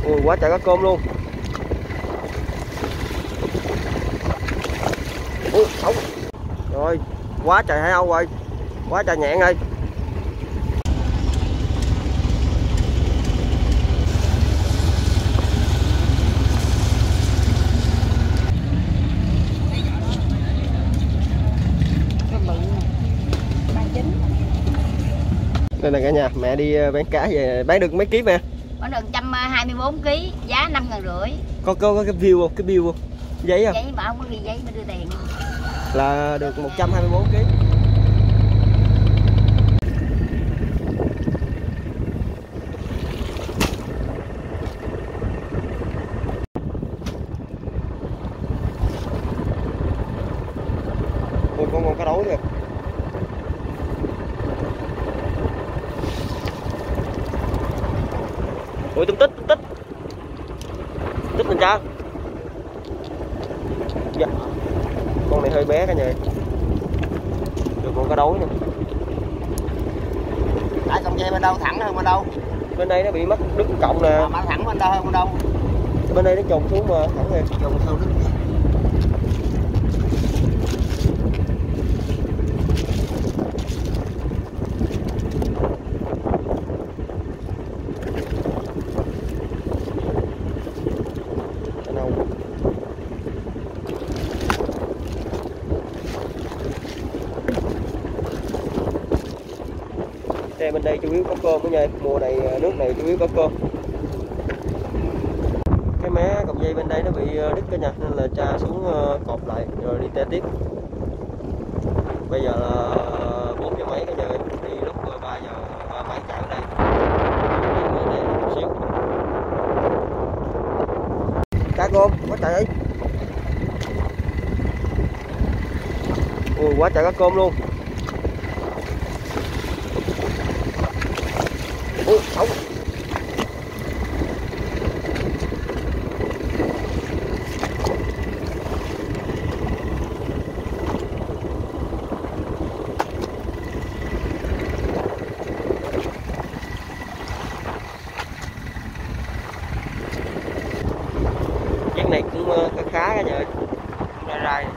Ui, quá trời cá cơm luôn. Ui, ống. Rồi, quá trời hải âu rồi. Quá trời nhạn ơi. Đây là cả nhà, mẹ đi bán cá về, bán được mấy ký mẹ? Bán được 124 kg, giá 5.500. Có cái view không? Cái view không? Giấy không? Giấy mà không có ghi giấy mà đưa tiền. Là được 124 kg. Ôi, con cá đối kìa. Ôi, tôm tích mình sao? Dạ. Con này hơi bé cả nhà. Được con cá đối nè. Tại cọng dây bên đâu thẳng hơn bên đâu? Bên đây nó bị mất đứt cọng nè. Mà thẳng bên đâu hơn bên đâu? Bên đây nó trùng xuống mà thẳng nè. Trùng theo đứt. Xe bên đây chủ yếu có cơm đó nha, mùa này nước này chủ yếu có cơm. Cái mé cọng dây bên đây nó bị đứt cả nhà, nên là cha xuống cột lại rồi đi tê tiếp. Bây giờ là 4 giờ mấy cả nhà, đi lúc 3 giờ 37 chạy ở đây. Xíu. Cá cơm quá trời ơi. Ui, quá trời cá cơm luôn. Ui, ống. Cái này cũng khá cả nhà ơi. Ra rai.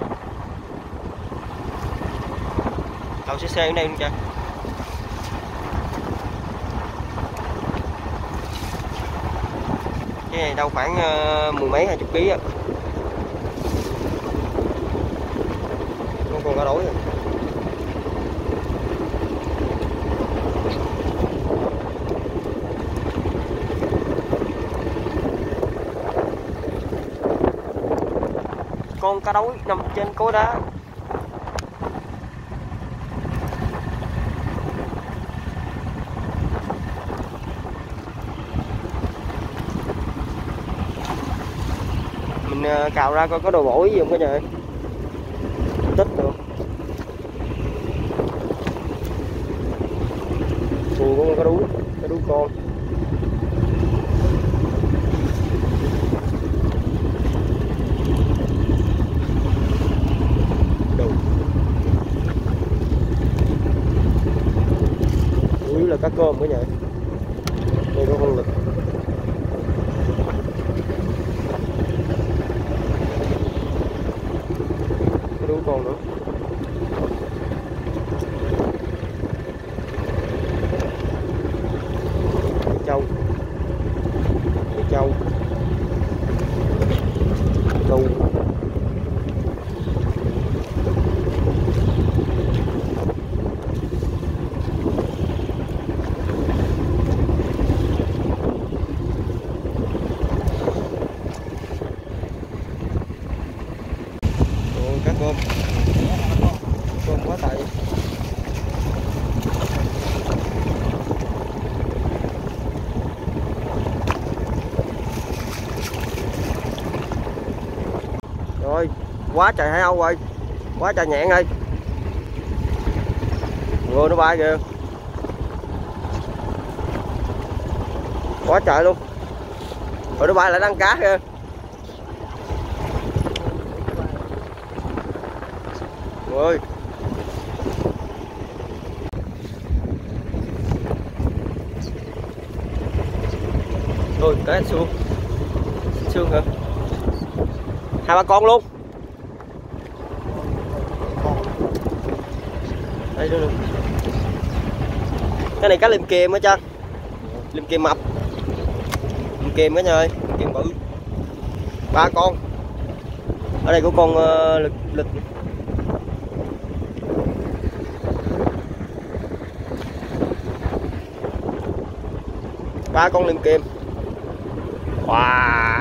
Cậu xe ở đây luôn cha. Cái này đâu khoảng mười mấy 20 kg á. Con cá đối rồi. Con cá đối nằm trên cối đá. Mình cào ra coi có đồ bổ gì không cả nhà ơi. Tích được. Ui, con cá đú con. Đủ. Chủ yếu là cá cơm cả nhà ơi. Đây có con lực. Đúng con nữa. Châu. Châu. Đu. Cá cơm. Cơm quá tệ. Rồi, quá trời hải âu rồi. Quá trời nhạn ơi. Ngựa nó bay kìa. Quá trời luôn. Rồi nó bay lại ăn cá kìa. Ơi. Rồi, cá xuống. xương hả? 2-3 con luôn. Đây nữa. Cái này cá liềm kiềm á Trân. Liềm kiềm mập. Liềm kiềm cả nhà ơi, kiềm bự. 3 con. Ở đây của con lực lực. Ba con liềm kiềm. Wow.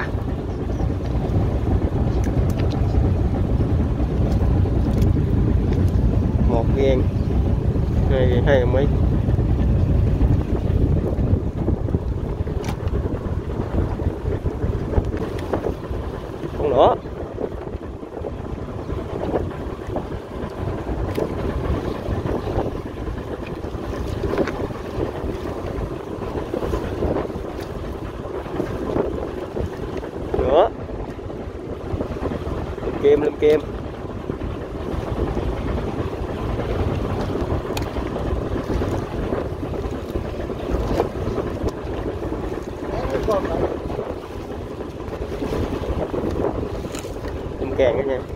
Một ngàn, hai mấy. Con nữa. Nữa. Liềm kiềm. Càng đó nha.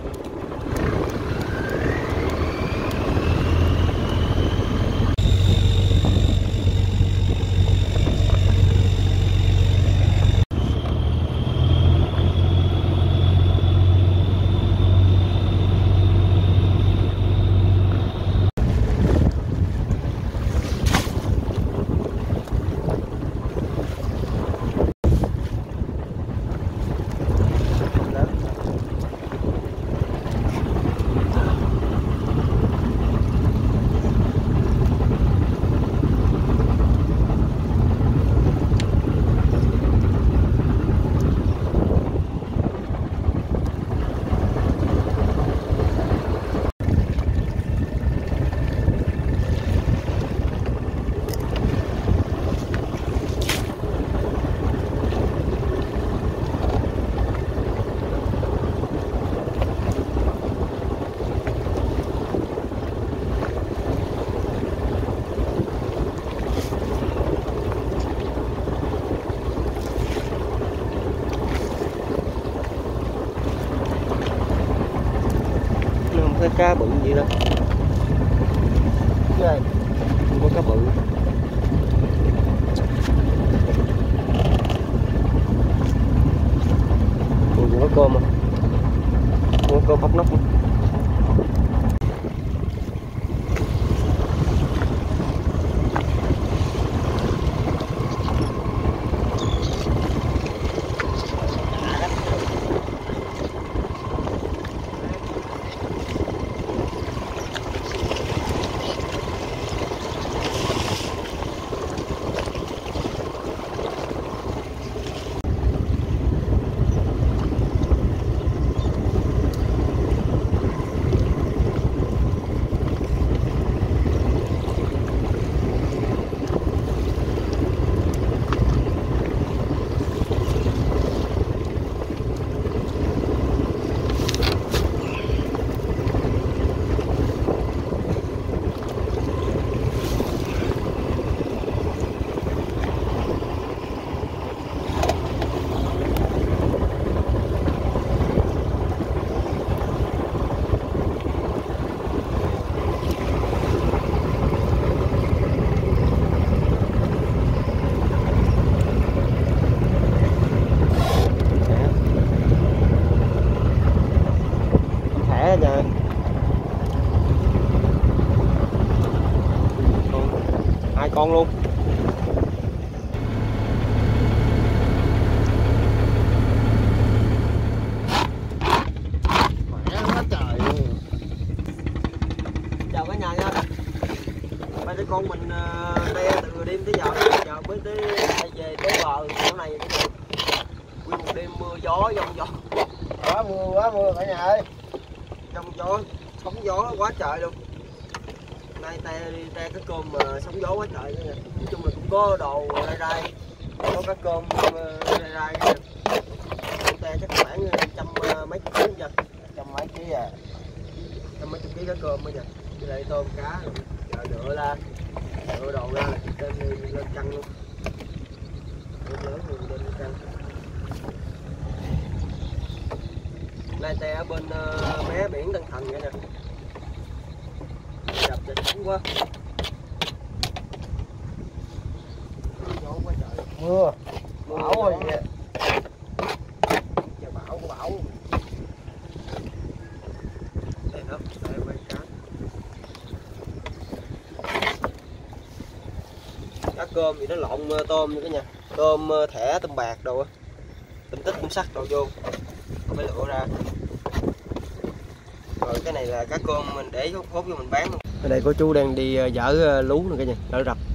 Cái cá bự gì đâu. Đây. Không có cá bự. Còn có cơm mà. Có cơm hấp nóc. Con luôn. Khỏe quá trời luôn. Chào cả nhà nha. Ba đứa con mình te từ đêm tới giờ mới tới về tới bờ chỗ này. Nguyên một đêm mưa gió giông gió. Quá mưa cả nhà ơi. Giông gió, sóng gió quá trời luôn. Nay te cái cơm mà sóng gió quá trời nữa. Nói chung là cũng có đồ rai, có cá cơm rai nè. Te chắc khoảng trăm mấy chục ký giờ, trăm mấy ký à, trăm mấy chục ký cá cơm bây giờ. Với lại tôm cá, giờ lựa ra, lựa đồ ra đem lên căng luôn. Lớn rồi đem lên căng. Lai Te ở bên mé biển Tân Thành vậy nè. Đập trời sóng quá. Mưa bão rồi kìa. Trời bão của bão. Đây đó, đây quay cá. Cá cơm thì nó lộn tôm như cả nhà. Tôm thẻ, tôm bạc đồ á. Tôm tích, tôm sắt đồ vô. Không phải lựa ra. Rồi cái này là cá cơm mình để hút vô mình bán luôn. Ở đây có chú đang đi dỡ lú nè cả nhà, dỡ rập.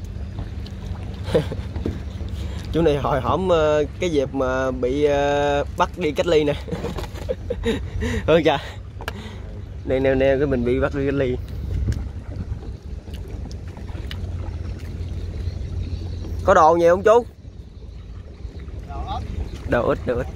Chú này hồi hổm cái dịp mà bị bắt đi cách ly nè. Hơn cha. Đây neo cái mình bị bắt đi cách ly. Có đồ nhiều không chú? Đồ ít, đồ ít.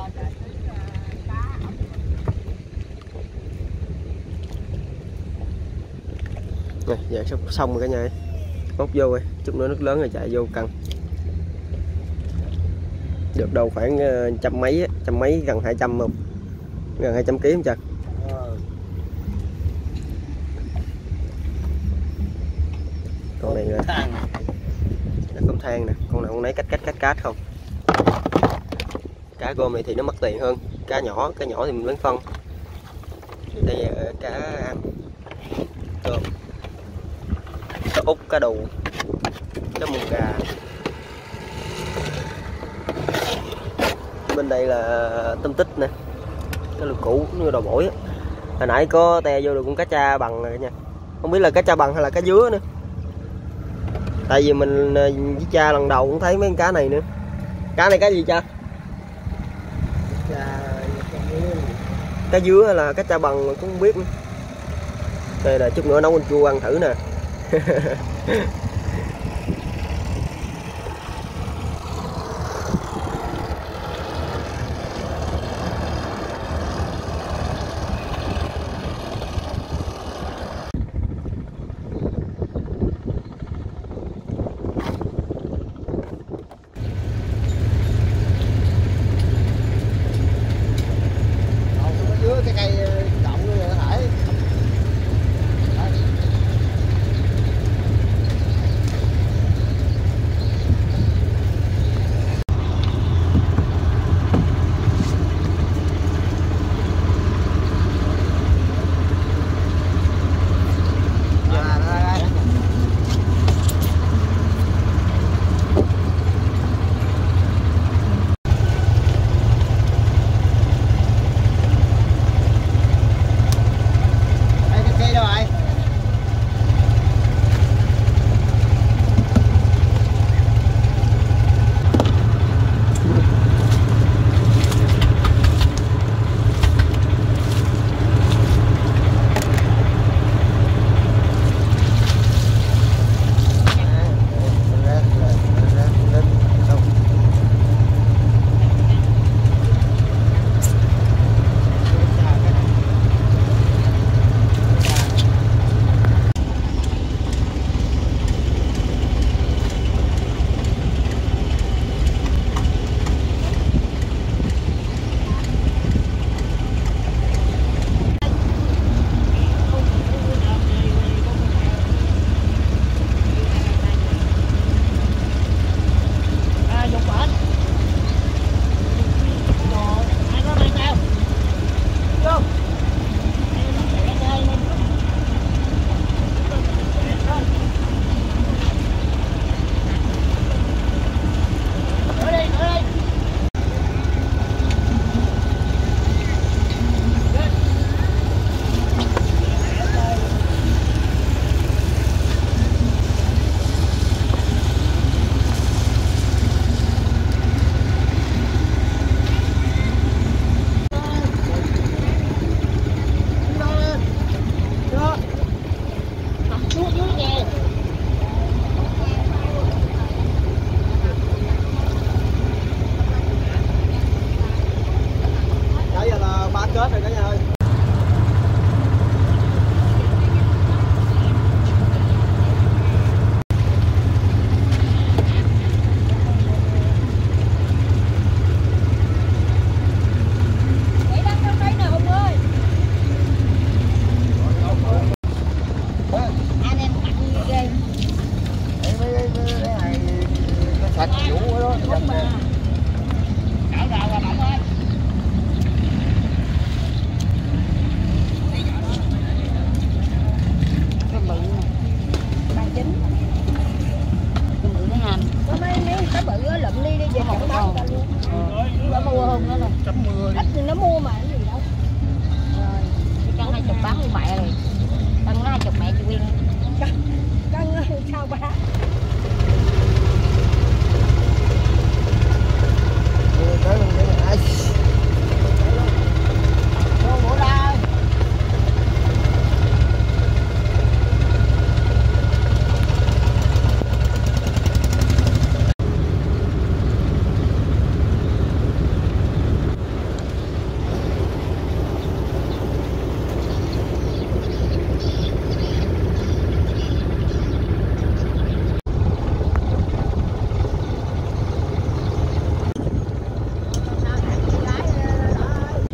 Rồi, giờ sắp xong rồi cả nhà. Hút vô rồi, chút nữa nước lớn rồi chạy vô cân. Được đâu khoảng trăm mấy gần 200 không? Gần 200 kg không Trần? Con này là con than nè, con nào con nấy cách không. Cá gom này thì nó mất tiền hơn, cá nhỏ thì mình lấy phân. Đây là cá ăn cơm, cá út, cá đù, cá mùng gà. Bên đây là tôm tích nè, cái lươn cũ như đồ bổi á. Hồi nãy có te vô được con cá cha bằng rồi nha, không biết là cá cha bằng hay là cá dứa nữa. Tại vì mình với cha lần đầu cũng thấy mấy con cá này nữa. Cá này cá gì cha? Cá dứa hay là cá cha bằng cũng không biết nữa. Đây là chút nữa nấu canh chua ăn thử nè. Cái cây động nó thể.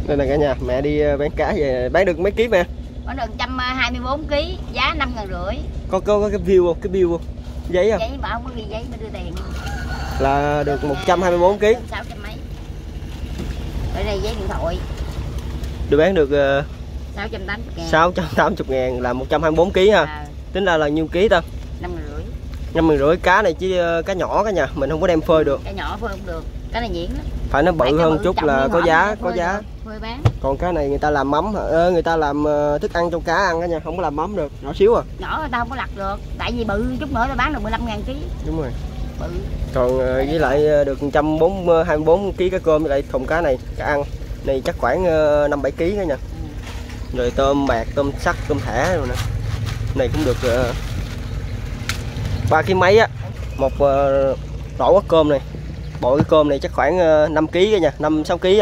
Đây là cả nhà, mẹ đi bán cá về, bán được mấy ký mẹ? Có được 124 kg, giá 5.500. Có cái view không? Cái view không? Giấy không? Giấy mà không có ghi giấy mà đưa tiền. Là được 124 kg. 600 mấy. Ở đây giấy điện thoại. Được bán được 680.000. 680.000 là 124 kg ha. À. Tính ra là nhiêu ký ta? 5.500. 5.500. Cá này chỉ cá nhỏ cả nhà, mình không có đem phơi được. Cá nhỏ phơi không được, cá này nhuyễn lắm. Phải nó bự hơn chút là có giá, có giá. Phơi bán. Còn cá này người ta làm mắm, người ta làm thức ăn trong cá ăn cả nhà, không có làm mắm được, nhỏ xíu à. Nhỏ người ta không có lặt được, tại vì bự chút nữa ta bán được 15.000 kg. Đúng rồi. Bự. Còn với lại được 124 kg cá cơm với lại thùng cá này, cá ăn. Này chắc khoảng 5-7 kg cả nhà. Rồi tôm bạc, tôm sắt, tôm thẻ rồi nè. Này cũng được 3 kg mấy á. Một rổ cá cơm này. Bộ cái cơm này chắc khoảng 5 kg cả nha, 5-6 kg á.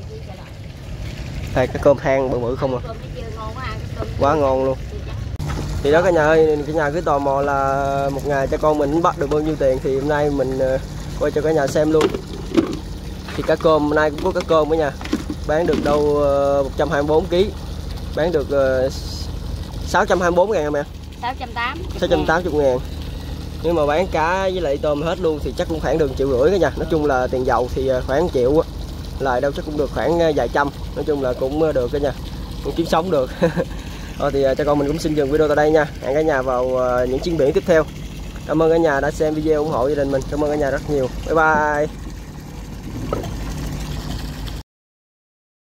Đây cái cơm than bự bự không à. Quá ngon luôn. Thì đó cả nhà ơi, cả nhà cứ tò mò là một ngày cho con mình bắt được bao nhiêu tiền thì hôm nay mình quay cho cả nhà xem luôn. Thì cá cơm hôm nay cũng có cá cơm cả nhà. Bán được đâu 124 kg. Bán được 624.000 em. 680.000. Nếu mà bán cá với lại tôm hết luôn thì chắc cũng khoảng được 1,5 triệu cả nhà. Nói chung là tiền dầu thì khoảng 1 triệu á. Lại đâu chắc cũng được khoảng vài trăm. Nói chung là cũng được cả nhà, cũng kiếm sống được. Thôi thì cho con mình cũng xin dừng video tại đây nha. Hẹn cả nhà vào những chuyến biển tiếp theo. Cảm ơn cả nhà đã xem video ủng hộ gia đình mình. Cảm ơn cả nhà rất nhiều. Bye bye.